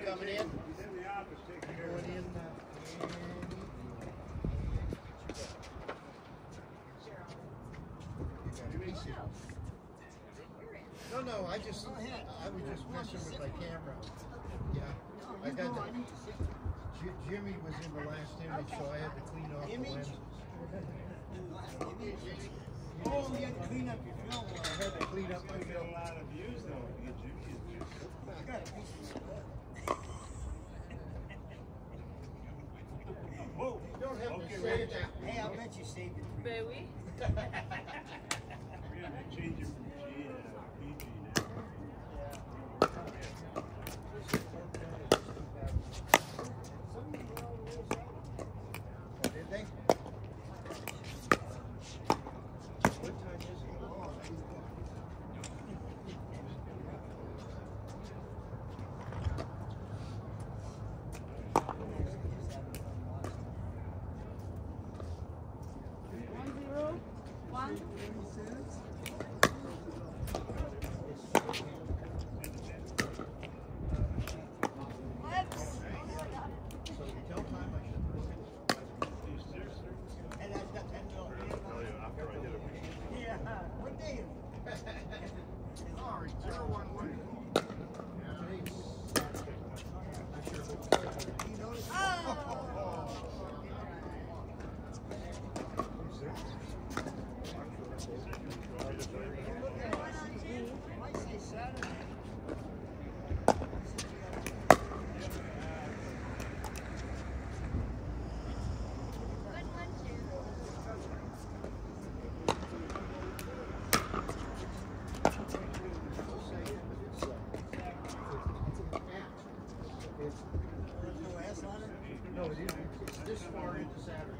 coming in. Going in. No, I was just messing with my camera. Yeah, I got the, Jimmy was in the last image, so I had to clean off the lenses. Oh, you had to clean up your film. I had to clean up my film. A lot of views though. I got a piece of that. Whoa! You don't have to say that. Hey, I bet you saved it. Baby. We're gonna change it from G to PG now. Did they? What time is it? No, it isn't. It's this far into Saturday.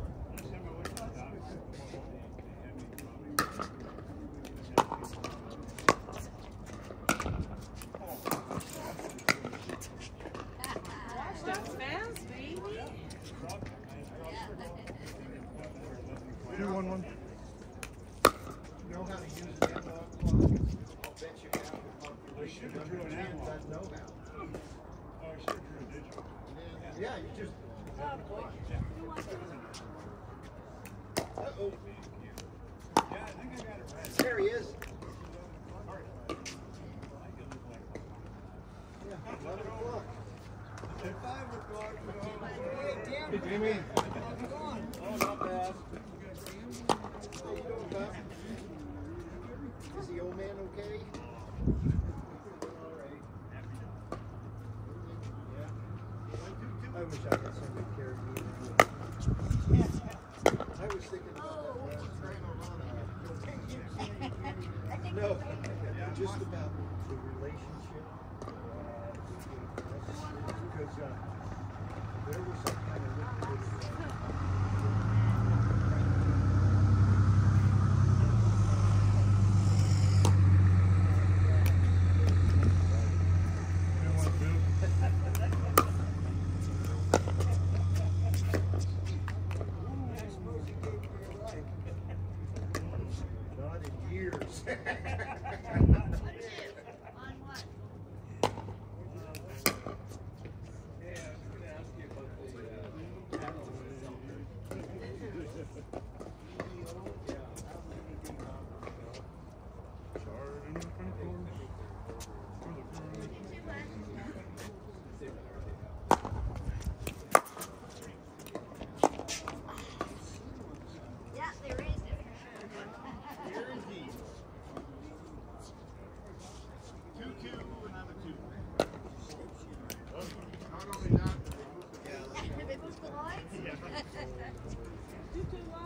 That's fast, baby. 2-1-1. Know how to use an analog clock? I'll bet you half the population under 10 doesn't know how. Oh, I should have drew a digital. Yeah, you just. Uh-oh. Yeah, I think I got it right. There he is. Yeah, 11 o'clock. At 5 o'clock. Hey, Jimmy. How's it going? Oh, not bad. How you doing, Bob? Is the old man okay? All right. Yeah. I wish I had somebody carry me. I was thinking about that. No, just about the relationship. Because there was some kind of not in years. Yeah, there is. Here is he. 2-2, another 2. Not only that, They moved the lines? 2, 2, 1.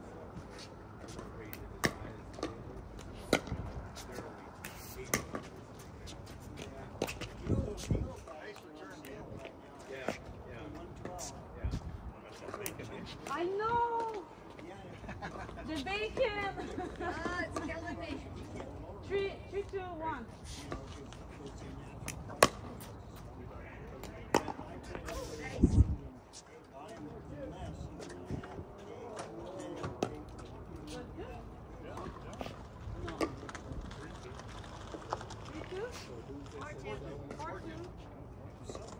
I know! The bacon! Ah, it's killing me. 3, 2, 1. Nice. Four, two.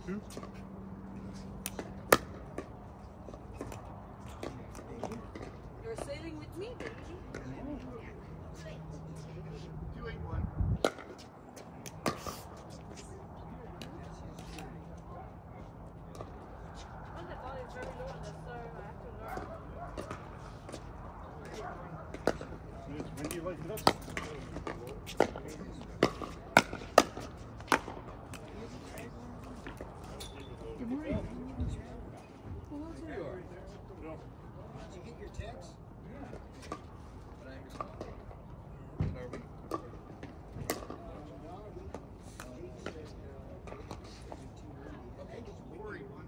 2. You're sailing with me, baby. 281. When the ball is very low on the serve, I have to learn. When do you light it up? Good morning. Who else are you? No. Did you get your text? Okay, just worry one.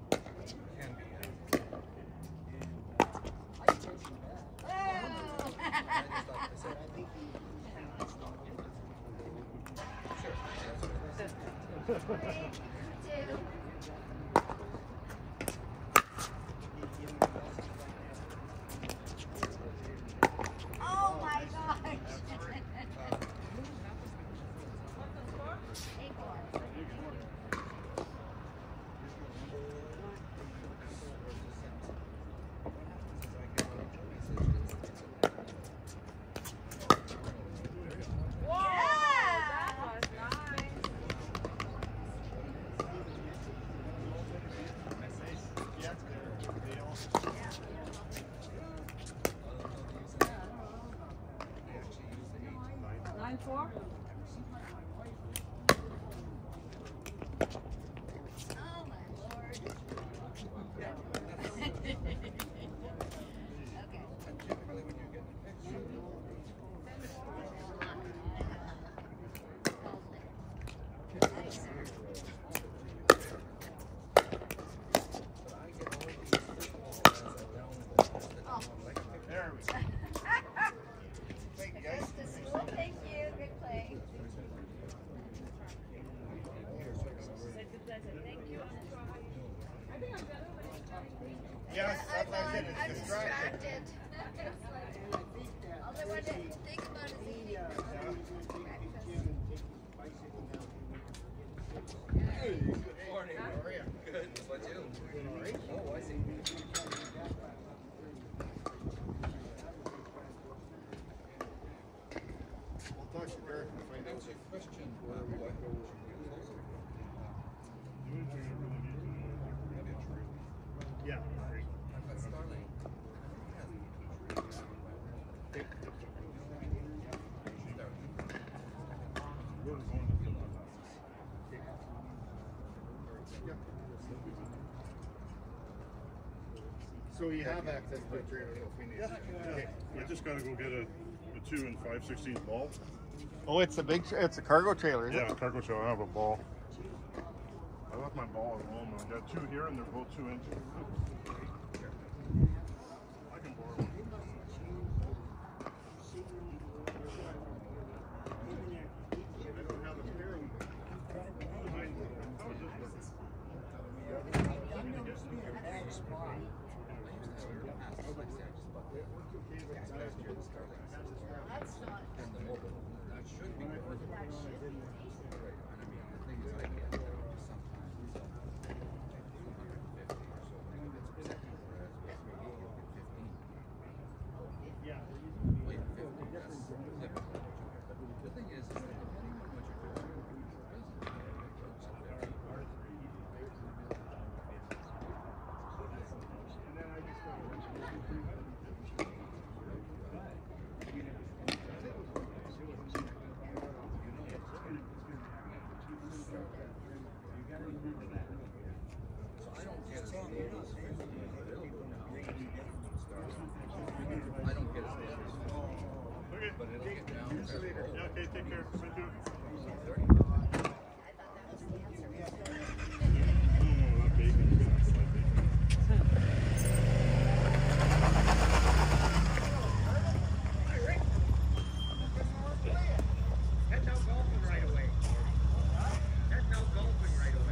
Oh my gosh. That was nice. Nine four. Oh my lord. Okay. Nice. There we go. Thank you, guys. Thanks to school. Thank you. Good play. Thank you. I think I'm better when it's Yes, that's what I said. I'm It's distracted. distracted. It's like, all I want to think about is eating. Hey, good morning. How are you? Good. What you? Great. Oh, I see. We'll talk to Derek and find out. That's a question. Where what? Yeah. That's Starling. So you have access to a trailer if we need it. Okay. I just gotta go get a 2 and 5/16 ball. Oh, it's a cargo trailer, is Yeah, cargo shell. I have a ball. I left my ball at home. I got 2 here, and they're both 2 inches. I can borrow one. I don't have a spare one. How is this working? That's not. And the mobile. That should be good. That should be. Right. And I mean, the thing is, I get that sometimes. So, 250 or so. When it's second, whereas with 380, you get 15. Yeah. Well, yeah, 50. That's typical. The thing is that depending on what you're doing, I don't get as many. Okay. But it'll get down. Yeah, okay, take care. Thank you. Oh, that bacon. That's no golfing right away. That's no golfing right away.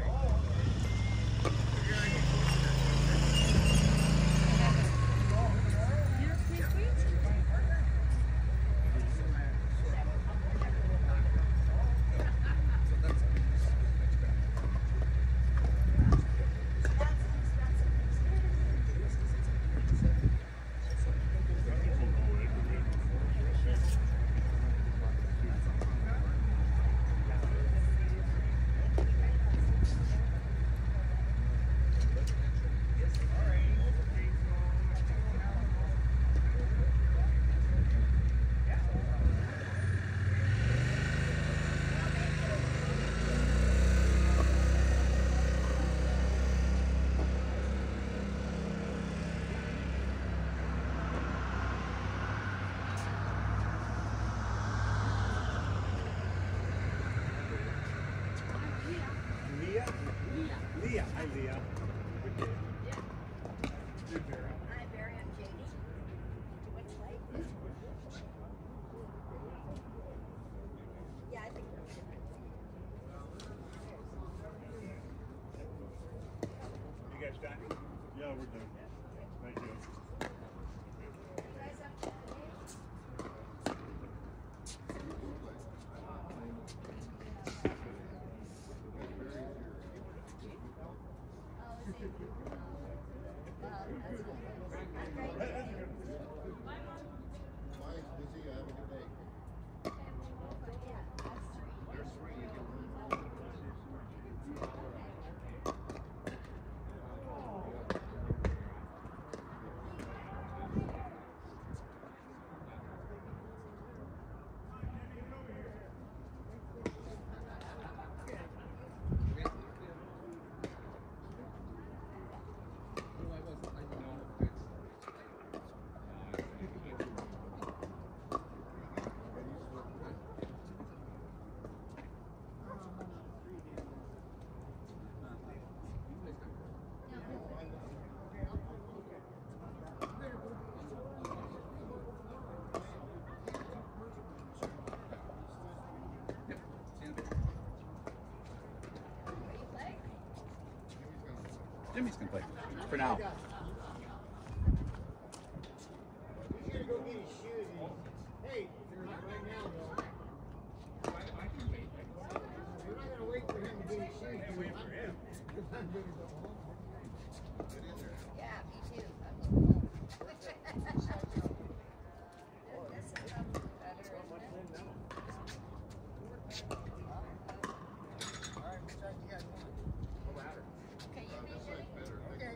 No, we're done. Thank you. Jimmy's gonna play for now. He's gonna go get his shoes. Hey, right now though. We're not gonna wait for him to get his shoes. Wait for him. Because I'm gonna go home. Yeah, me too. I'm going home. This is something better, isn't it? Alright, which side you guys want? Okay, you mean Jimmy? Okay.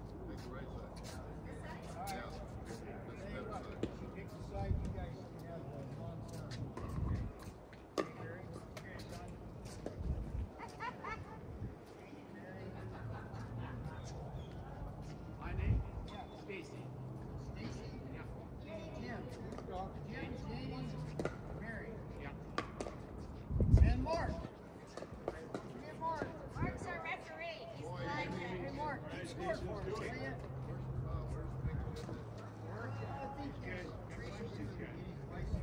Alright. Tell you what, you pick the side you guys can have the long term. Okay, Gary? Okay, son. My name? Yeah. Stacy. Stacy? Yeah. Jim. Jim, Jamie, Mary. Yeah. And Mark. And Mark. Mark's our referee. He's the live Hey, Mark, keep score for us, will ya? Mark, I think Tracy's gonna get his license.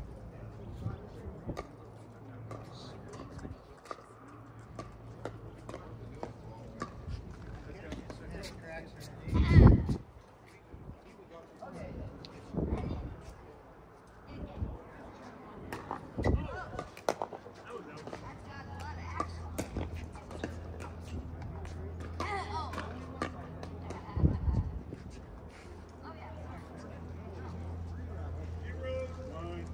Yes, cracks are deep. Okay. That's got a lot of action. Oh. Oh, yeah. Line.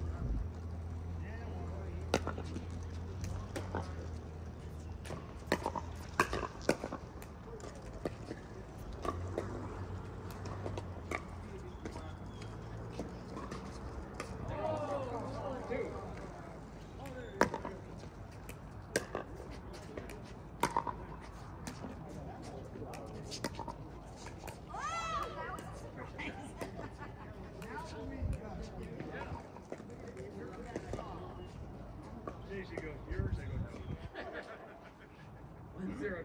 Oh, that was a surprise. Stacy goes yours, I go no. 1-0-2.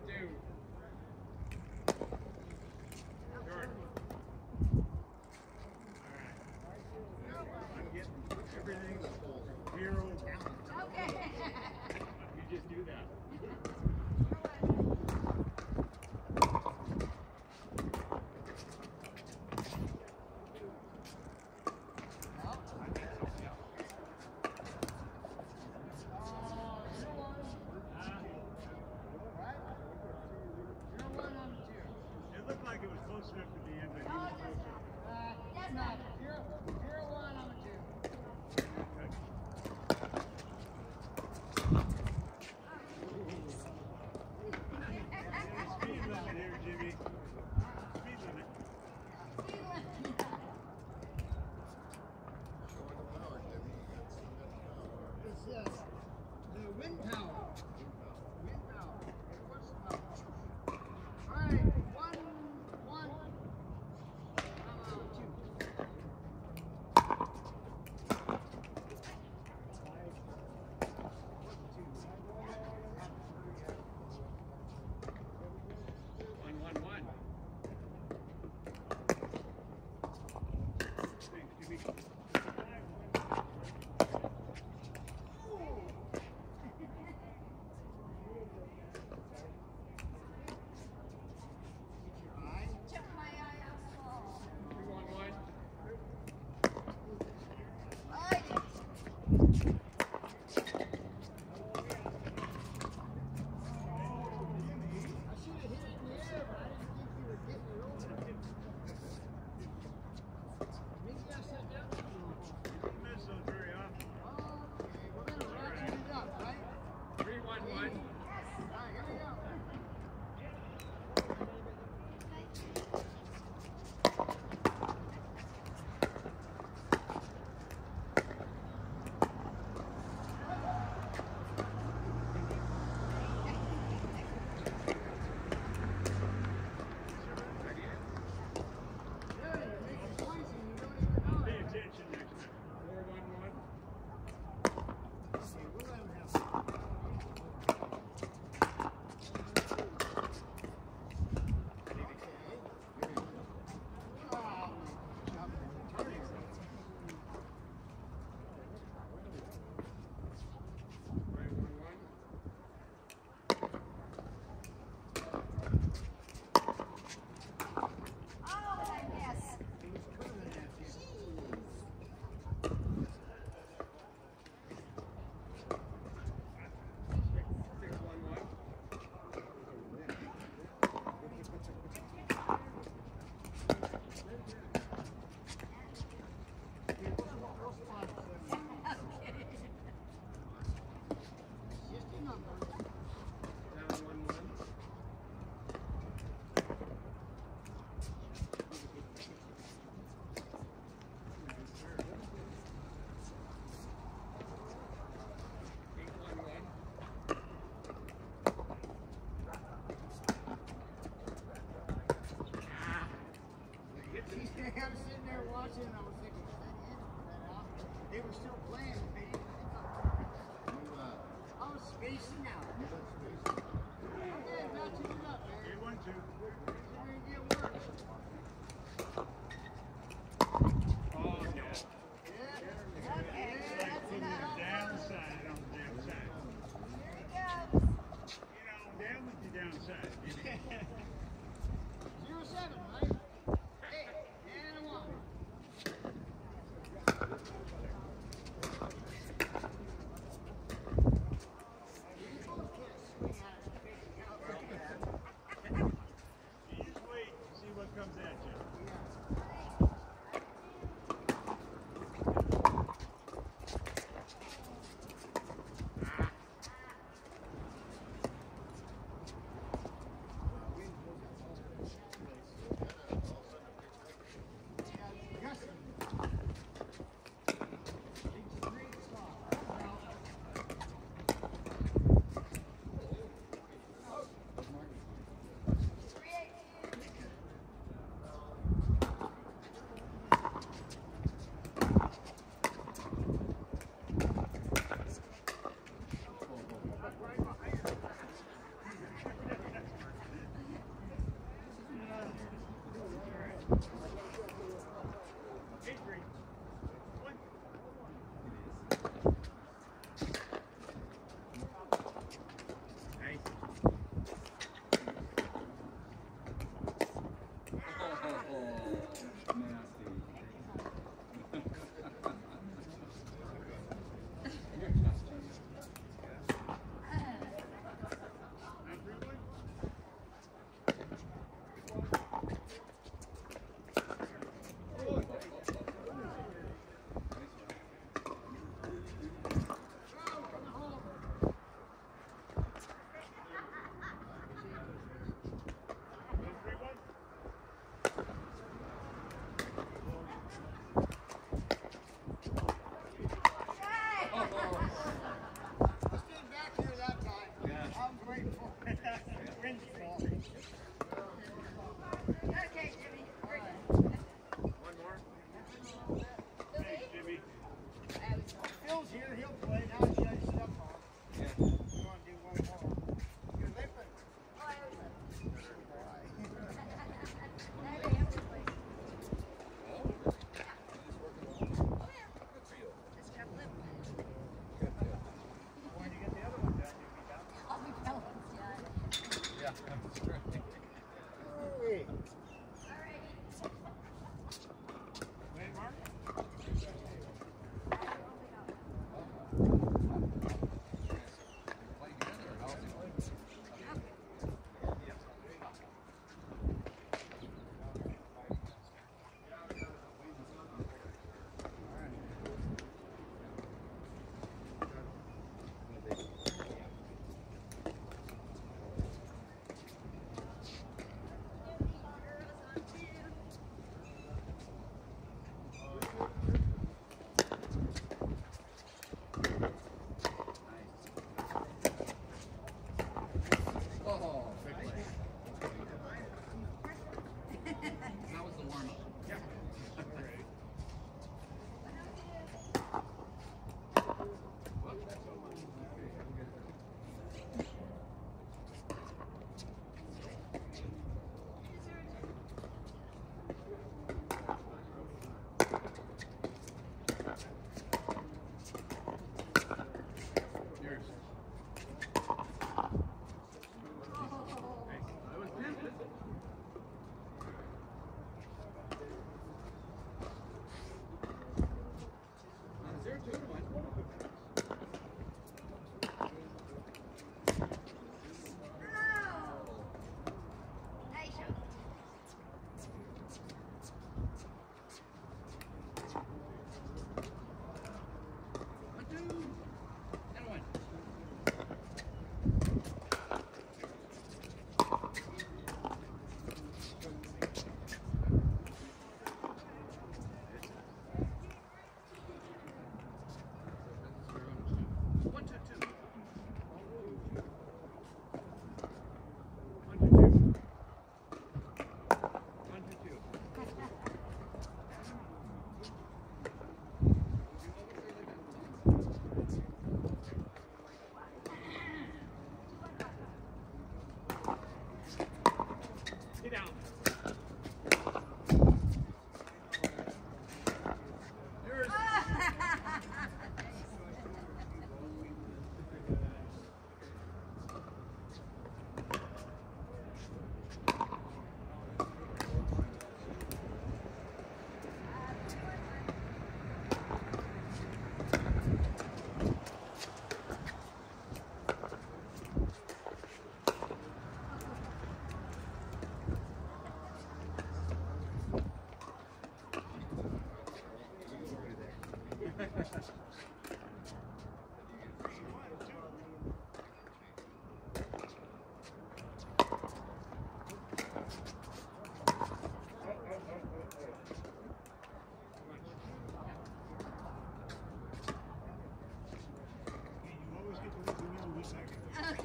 Jordan. I'm getting everything 0 talent. Okay. You just do that. It looked like it was close enough to the end, but he was closer. That's not. 0-1 on the 2. Speed limit here, Jimmy. Speed limit. It's the wind power. Wind power. What's the power? All right, 1-1. 2. watching and I was thinking, is that it? They were still playing, baby. I was spacing out. Okay, matching it up, man. You want to? It's gonna get worse. Oh, no. Yeah, Like putting the downside on the downside. Here he goes. You know, down with the downside. 0-7, right? Hey, and a 1. You both can't swing out of the big You just wait and see what comes at you.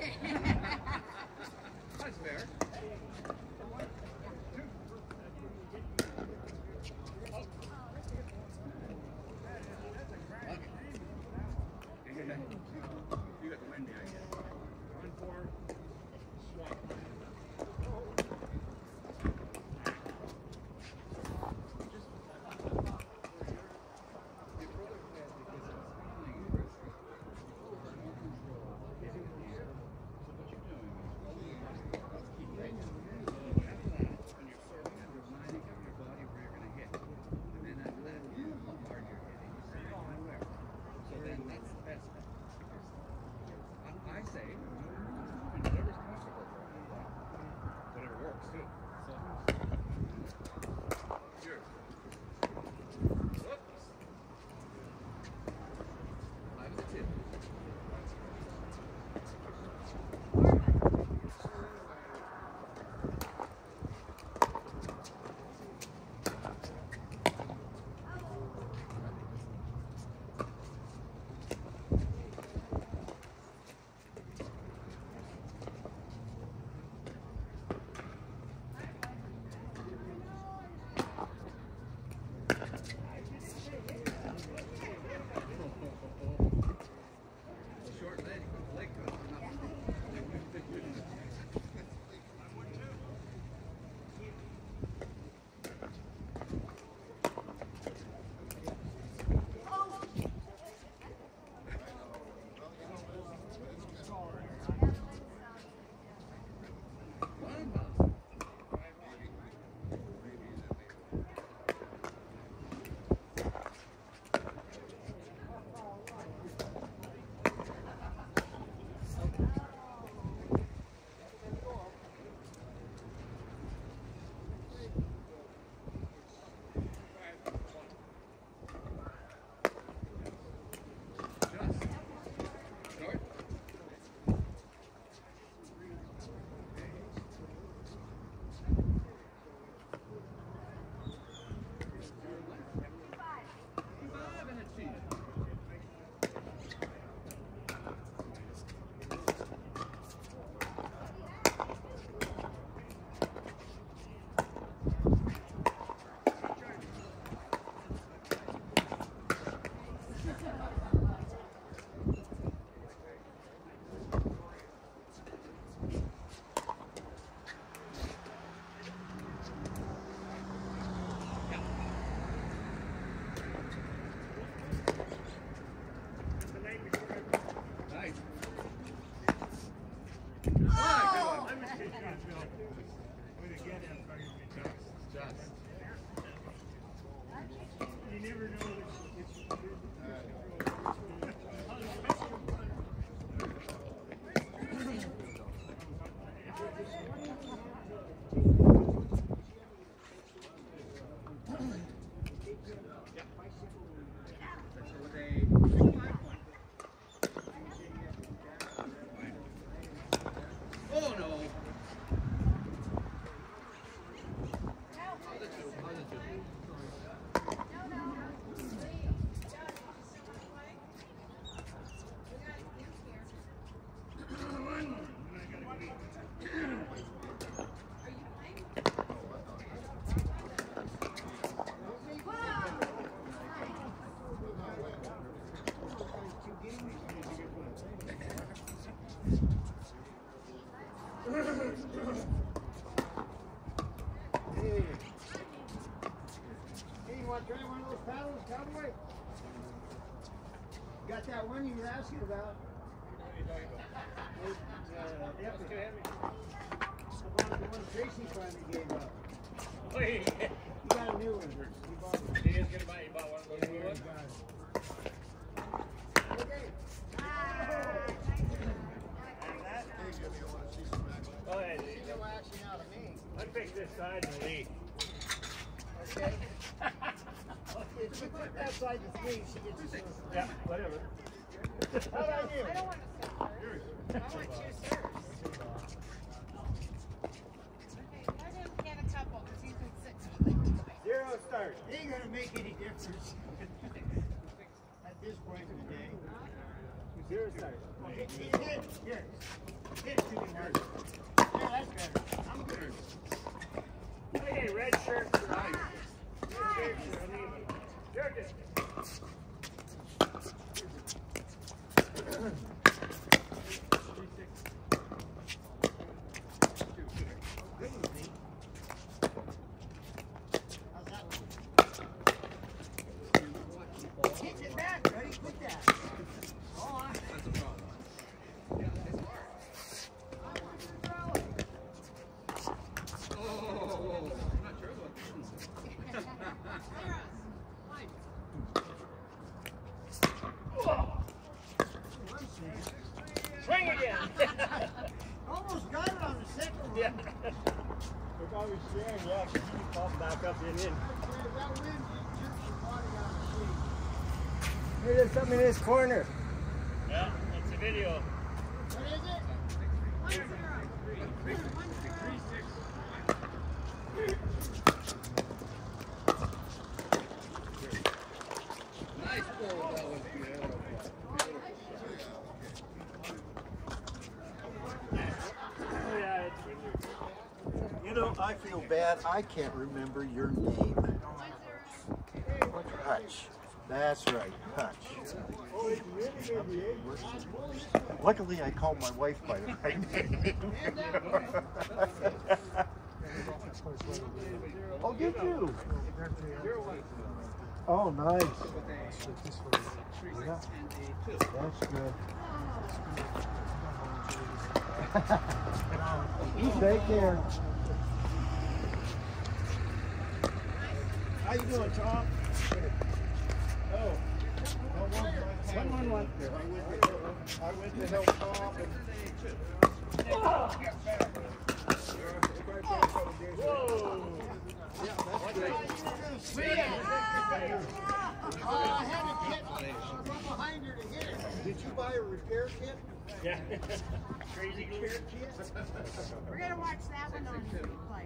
That's fair. You got the windy, I guess. On four. Swap. I say, whatever's comfortable for you. Whatever works too. Yours. Whoops. 5 to 2. Short leg cut. Nice. I was kidding, Phil. With a get in front of me, Just. you never know it's Oh no! Hey. Hey, you want to try one of those paddles, cowboy? Got that one you were asking about? Yep, it's too heavy. The one Tracy finally gave up. Wait. He got a new one. He bought it. He is gonna buy. He bought one of those new ones. Okay. Go ahead. She's no action out of me. I pick this side and lead. Okay. If she put that side to three, she gets a silver. Yeah, whatever. How about you? I don't want to sit first. I want you serves. Okay, let him get a couple because he's been sitting. Zero start. It ain't gonna make any difference at this point in the day. Zero start. Okay, here. Hit it to me, Mark. There, that's better. I'm good. Hey, red shirt. Right. Red shirt. You're good. How's that one? Hit it back, buddy. Quit that. Go on. That's a problem. Yeah, it's hard. Oh, I'm not sure about this. Swing again. Almost got it on the second one. Yeah. Look how he's staring, yeah, because he falls back up and in. That wind jerks your body out of shape. Hey, there's something in this corner. Yeah, it's a video. What is it? 1-0. Nice ball, that was beautiful. Oh, yeah, it's You know, I feel bad. I can't remember your name. Hutch. That's right, Hutch. Luckily, I called my wife by the right name. Oh, did you? Oh, nice. Yeah. That's good. Take care. How you doing, Tom? Oh, someone went there. I went to help Tom. Whoa! Yeah, that's great. I had to get from behind her to hit it. Did you buy a repair kit? Yeah. Crazy glue. Repair kit? We're gonna watch that one on replay.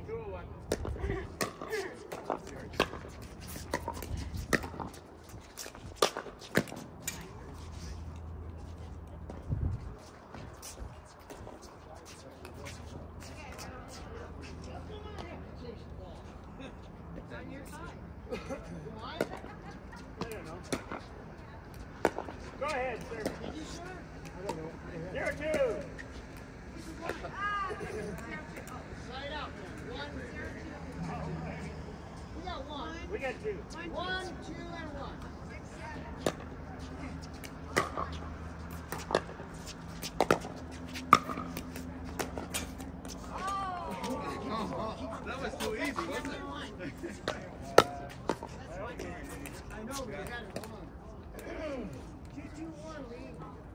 On your side. Go ahead, sir. Did you, sir? I don't know. Here, two. Side out. 1-0. We got one. We got two. 1, 2, and 1. That was too easy, wasn't it? I know, but I had it wrong. 2-2-1, Lee.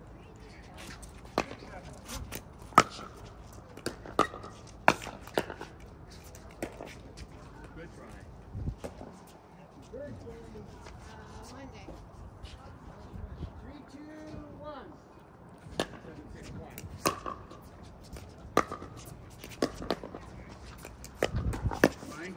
Good try. Monday. 3, 2, 1. Fine.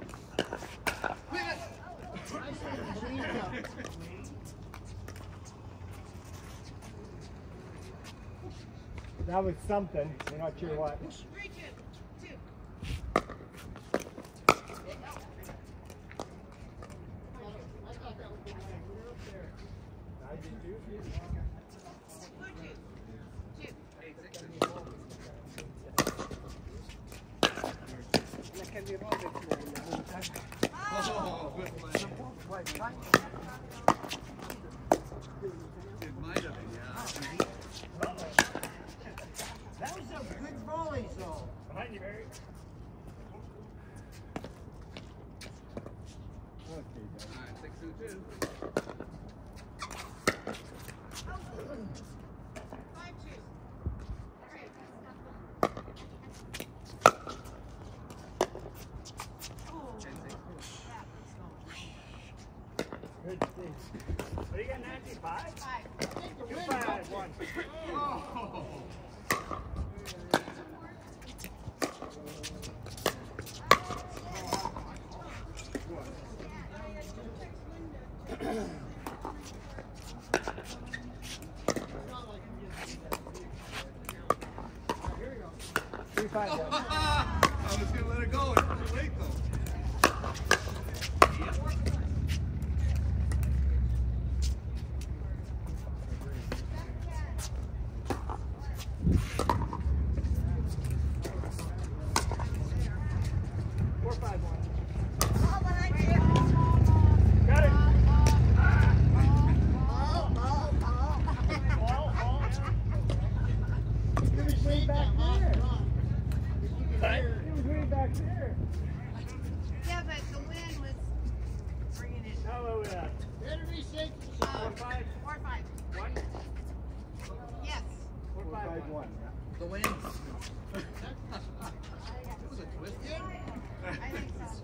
That was something. We're not sure what. 3-2. 2. I did too. 2. Oh, good play. It might have been, yeah. That was some good volleys, though. Behind you, Barry. All right, 6-2-2. 5 2. Good thing. What do you got, Nancy? 5? 5. 2 5 1. Oh! 35 1. I was gonna let it go. It's too late though. Yeah, but the wind was bringing it. How about that? Better be safe. 4-5. 4-5. 1? Yes. 4-5-1. The wind. It was a twist. I think so.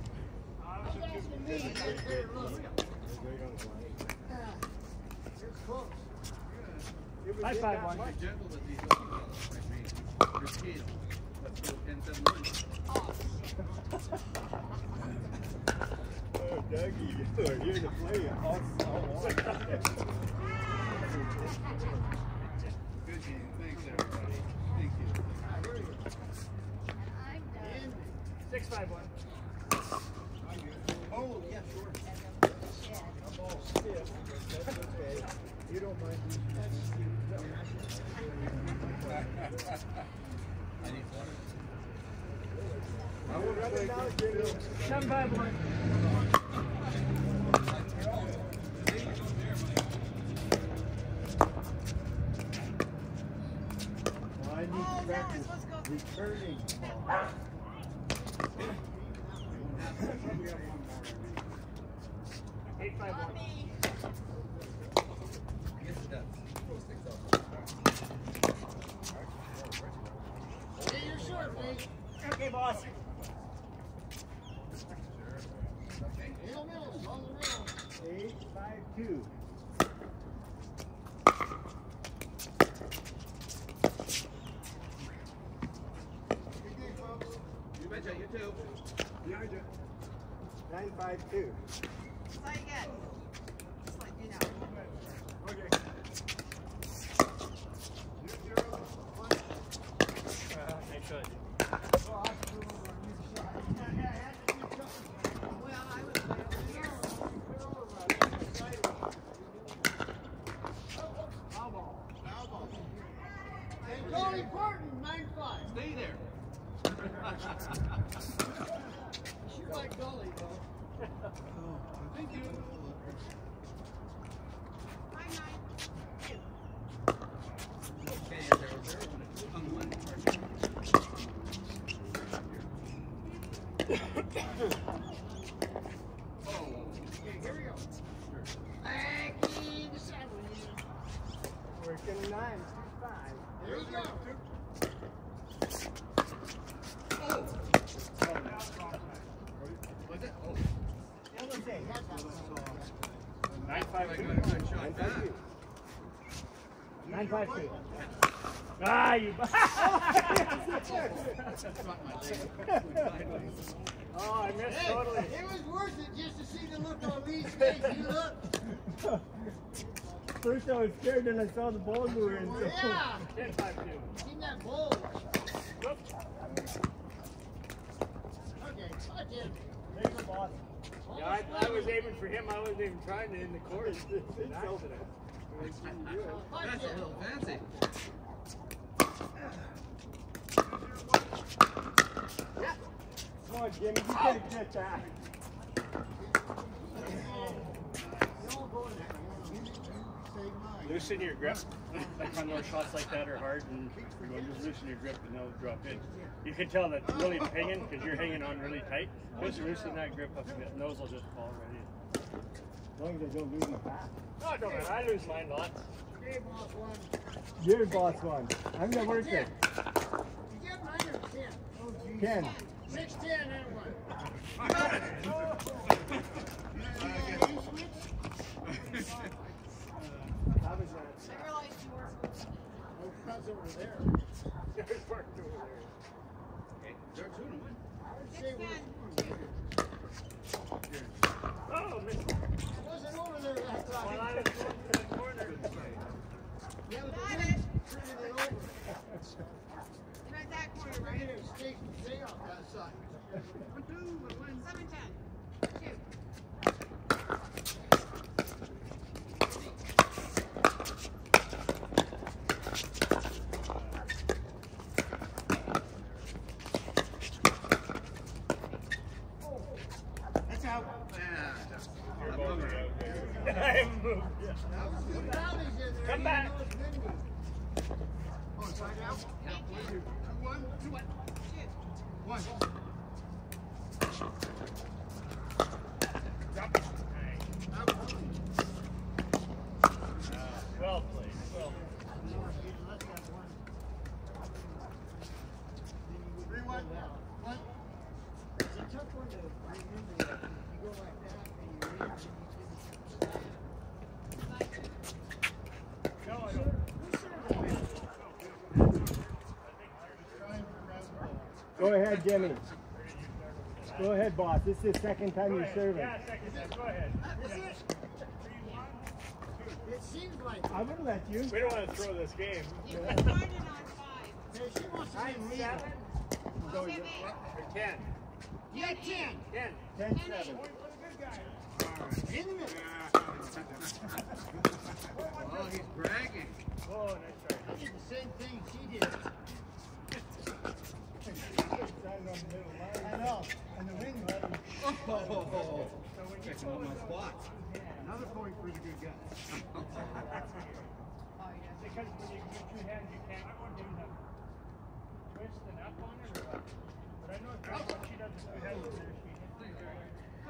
High five, one. Be gentle with these little fellas like me. Your kids. Let's go 10-7. Oh, Dougie, you are here to play all Good game. Thanks, everybody. Thank you. I'm done. 6-5-1. Oh, yeah, sure. That's okay. You don't mind. I need water. I will run it down. 7-5-1. I need Oh, to that practice was, let's go. returning. Not me. Yes, it does. Hey, you're short, mate. Okay, boss. Middle, on the middle. 8-5-2. You betcha, you too. 9-5-2. That's all you get. Just like you know. Okay. I should. Well, I was over here. And Dolly Parton, 9-5. Stay there. She like Dolly, though. Thank you. I'm 9. Okay, 0-0 when it's hung one. Oh. Okay, here we go. Back in the sideways. Working 9. 5. There you go. Oh. Was it? Oh. 9-5-2. Good shot back. 9-5-2. Ah, you. Oh, I missed Hey, totally. it was worth it just to see the look on Lee's face. He looked. First I was scared, then I saw the ball moving. So. Yeah. 10-5-2. Seen that bowl. Whoops. Okay, touch him. There you go, boss. Yeah, I was aiming for him. I wasn't even trying to in the course. It's an accident. That's a little fancy. Come on, Jimmy. You gotta get that. Loosen your grip. Like on those shots like that are hard, and you're going to just loosen your grip and they'll drop in. You can tell that's really hanging because you're hanging on really tight. Just loosen that grip up a bit, and those will just fall right in. As long as I don't lose my path. No, it don't matter. I lose mine lots. Okay, boss one. You're boss one. I'm gonna work it. Did you get 9 or 10? 10. 6, 10, and 1. How was that? I realized you were. That's over there. There's work over there. Okay, 0-2 and win. I would say 6-10. Oh, missed. it wasn't over there that Well, I time. was going to the corner. Yeah, but Got the it. wind turning it over. Right that corner, right? shot. 7-10. Shoot. That's out. I haven't moved. That was good rallies in there. Come back. Even though it's windy. Oh, inside out? One, two, one. Shoot. One. Drop it. Well played. Well. 3-1. One. It's a tough one to remember. You go like that and you read and No, I don't. Go ahead, Jimmy. Go ahead, boss. This is the second time you're serving. Yeah, second. Go ahead. it seems like I would let you. We don't want to throw this game. You can start it on 5. hey, she wants to be legal. I'll give 8. 10. Yeah, 10. 10. 10-7. In the middle. Oh, he's bragging. Oh, nice try. I did the same thing she did. I know. And the wind let him. Oh, checking on my spots. Another point for the good guy. Oh, yeah. Because when you get two hands, you can't do the twist and up on it or what? But I know if she does the two hands, she hits it very I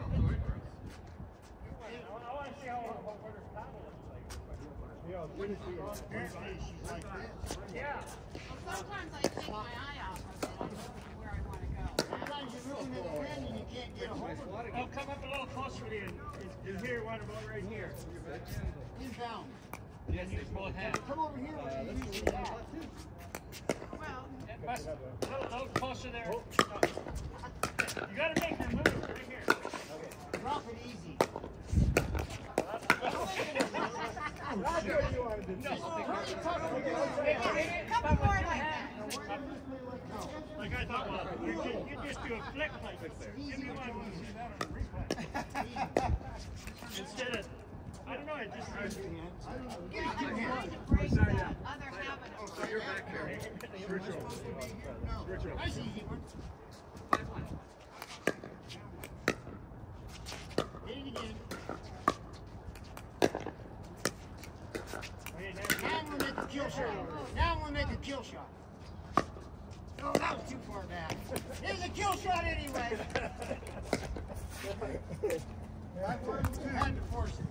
want to see what her paddle looks like. Apparently she's like this. Well, Yeah. sometimes I take my eye off of it. I don't know where I want to go. Sometimes you're looking at the wind and you can't get a hold of it. Oh, come up a little closer to you. Is here, one about right here. Inbound. Yes, use both hands. Come over here where you usually at. Well, A little closer there. You got to make the move right here. Drop it easy. That's what you wanted to do. couple more like that. Like I thought, well, you just do a flick like this there. Give me one to see that on the replay. Instead of, I don't know, it just Yeah, I'm trying to break that other habit of So you're back there. Nice easy one. Hit it again. Now we'll make a kill shot. Now we'll make a kill shot. Oh, that was too far back. There's a kill shot anyway. I had to force it.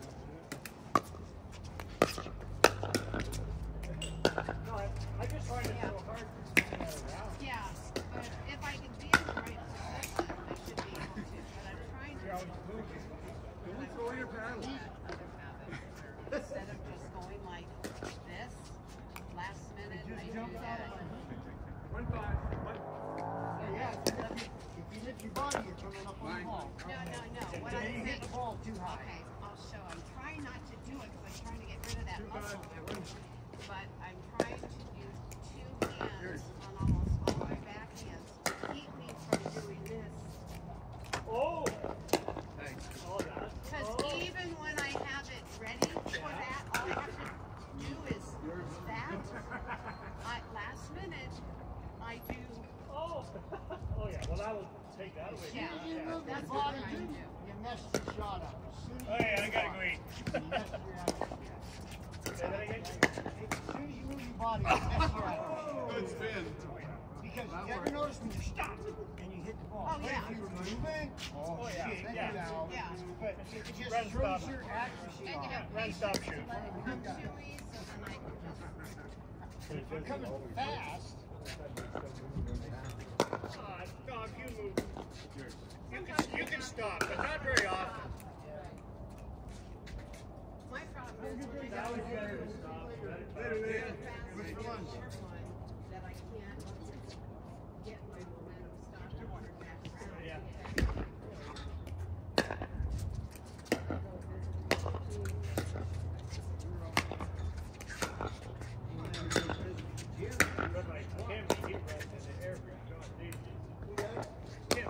No, I just find it so hard to get that around. Yeah, but if I can be in the right position, I should be able to. But I'm trying to Throw your paddle. other habit. Instead of just going like this, last minute, I do that. 1-5. Yeah, if you lift your body, you're coming up on the ball. No. What Then I'm you hit saying. the ball too high. Okay, I'll show. I'm trying not to do it because I'm trying to get rid of that muscle memory. But I'm trying to use 2 hands on almost all my back hands to keep me from doing this. Oh! Thanks. Oh, that's. Because even when I have it ready for that, all I have to do is that. Last minute, I do. Oh! Oh, yeah, well, that will take that away. Yeah, You move your that's what body, I'm trying to do. you mess the shot up. As soon as Oh, yeah, I gotta go eat. you mess your action. Say that again? As soon as you move your body, you mess your action. Good spin. Because you ever notice when you stop and you hit the ball? Oh, yeah. If you were moving, Oh, yeah. shit, Yeah. now. Yeah. But It just run, throws stop. your accuracy And you off. have Run, patience stop, to shoot. let it come to me so then I can just. If you're coming fast, Dog, you move. You can stop, but not very often. My problem is when I That go was better to stop. fast Which and one? short one, that I can't get my momentum stopped and turn back around. Yeah. But like him, he runs in the air. John Davies. Him,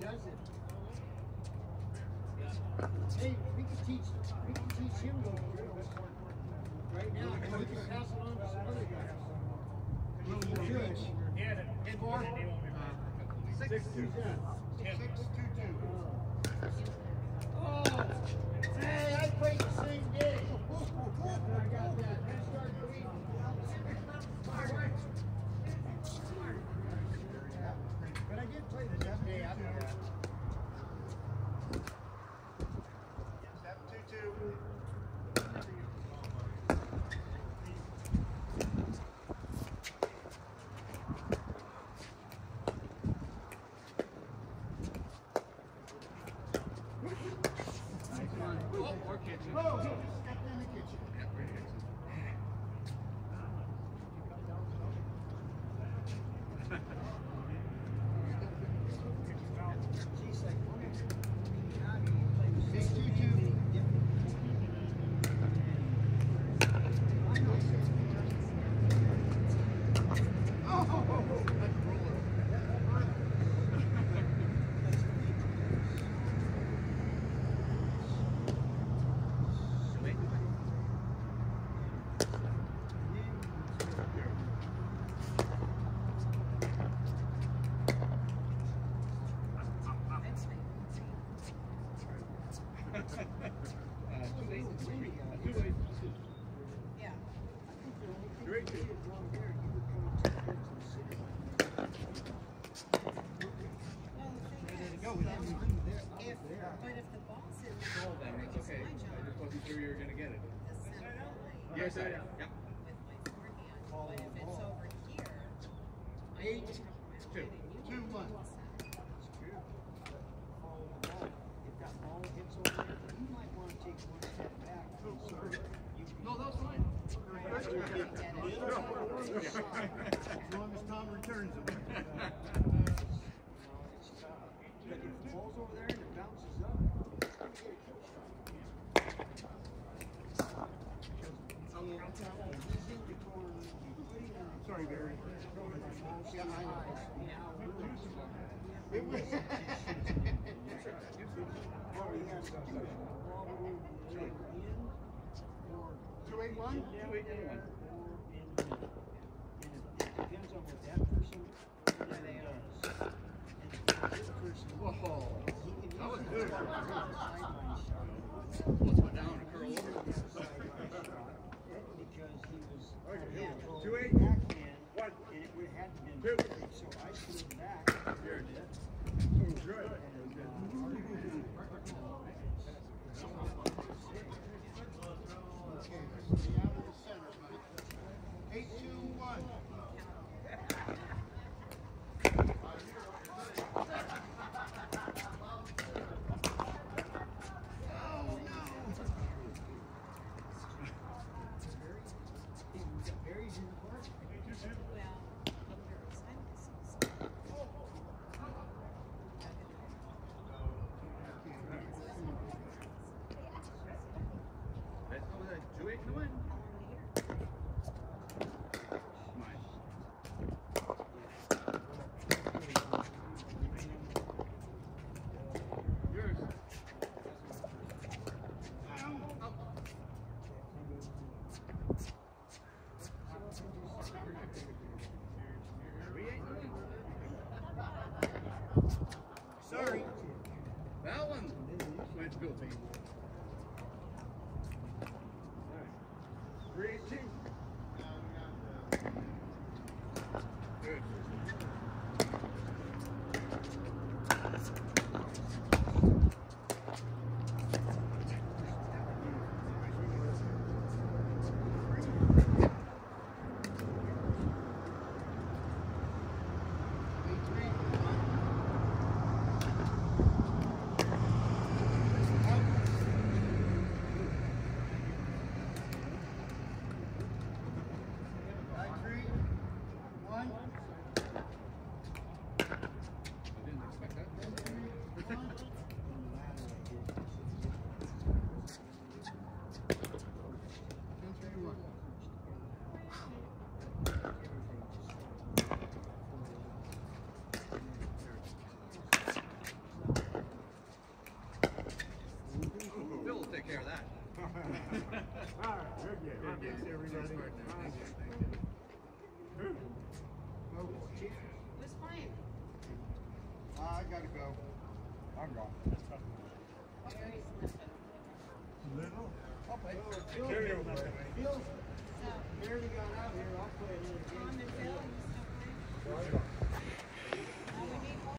does it. Hey, we can teach him those drills right now, and we can pass it on to some other guys. We should. Hey, boy. 6-2. 6-2-2. Oh, hey, I played the same day. I got that. I started bleeding. But I did play the next day after that. 7-2-2. Or kitchen. Oh, he just stepped in the kitchen. She's like, okay. Now you play the 6-2-2. Yeah. But if the ball's in there, Then it's okay. my I job just wasn't sure you were going to get it. is simply Yes, I am. Yep. with my forehand. But if it's over here, I need to cover my line and you 2-1. can That's true. Follow the ball. If that ball hits over there, you might want to take one step back. No, that was fine. As long as Tom returns them. But if the ball's over there and it bounces up, you're going to get a kill shot. He's in the corner. Sorry, Barry. Yeah, I know. It was. Or he has to do it. Ball will either in or 2-8-1? 2-8-1. and it depends on what that person does. And this person, Whoa. he can That was use good. it as a sideline shot. Let's go down and curl over. Because he was 2-8. backhand, and it would have been perfect, so I slid back. Here. Good. Okay, stay out of the center, Mike. 8-2-1. Barry's in the park. well, All right, you're good. You're good. Everybody. Oh, shit. Who's playing? I gotta go. I'm gone. Gary's listening. Little? I'll play. Carry over. Phil So, barely got out here. I'll play another game. Tom and Bill, you still playing? Well, I'm gone.